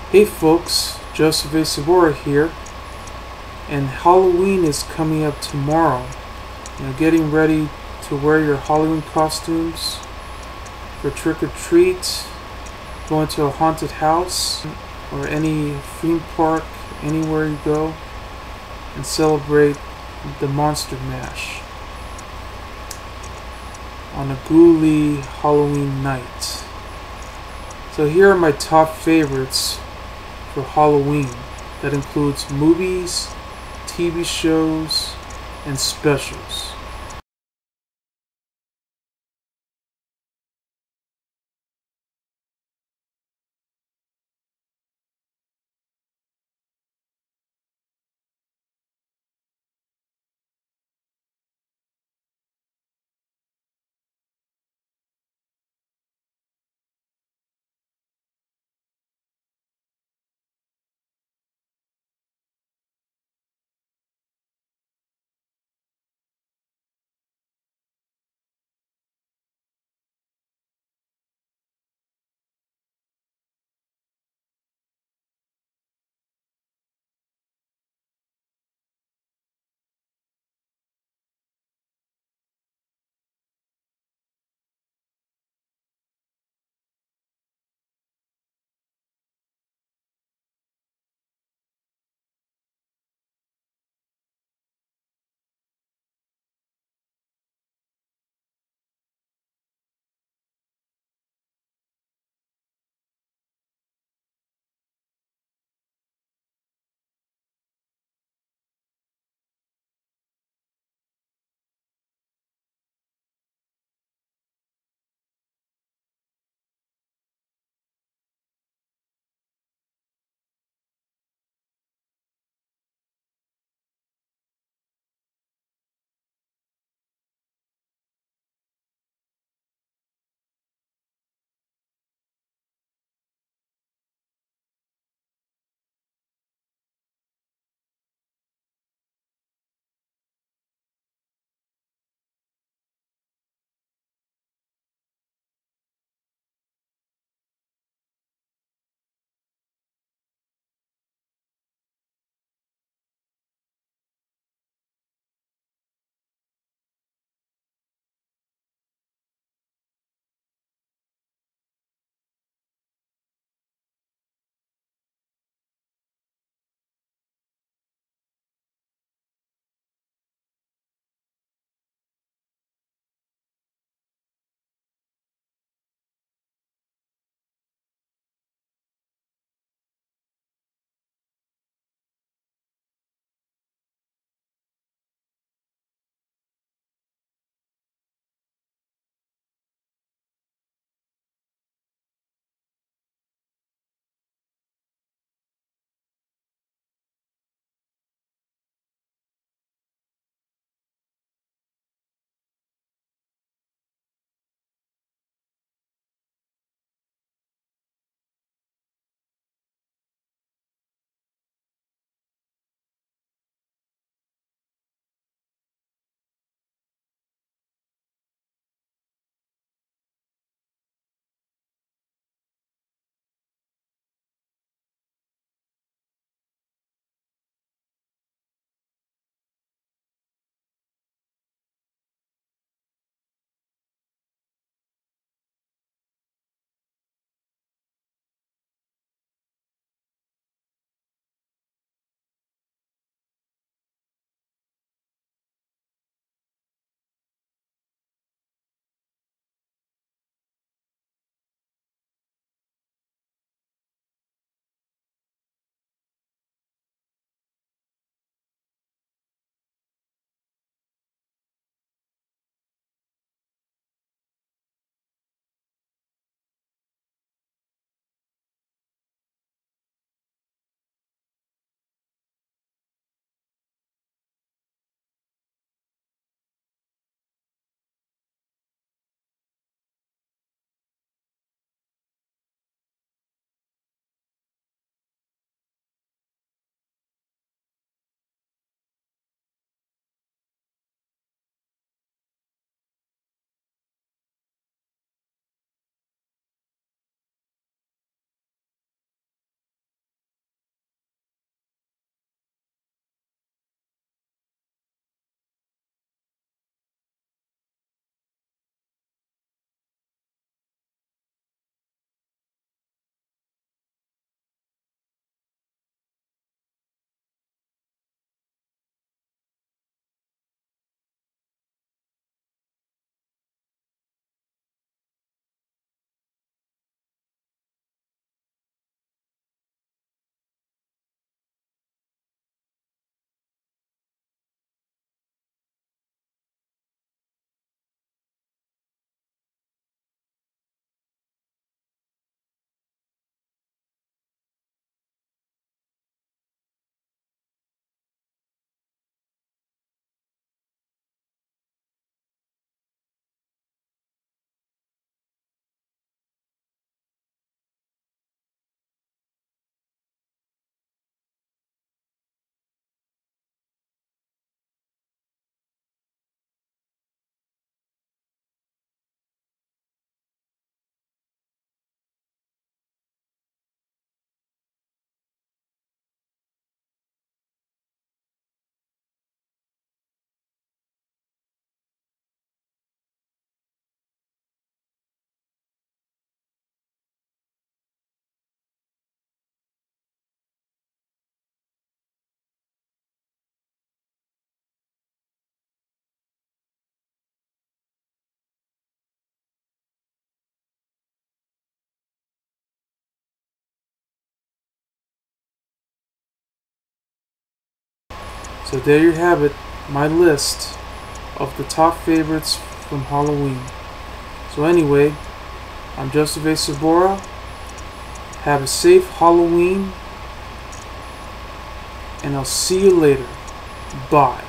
Hey folks, Joseph A. Sabora here, and Halloween is coming up tomorrow. Getting ready to wear your Halloween costumes for trick or treat, going to a haunted house, or any theme park, anywhere you go, and celebrate the Monster Mash on a ghouly Halloween night. So here are my top favorites for Halloween. That includes movies, TV shows, and specials. So there you have it, my list of the top favorites from Halloween. So anyway, I'm Joseph A. Sabora. Have a safe Halloween, and I'll see you later. Bye.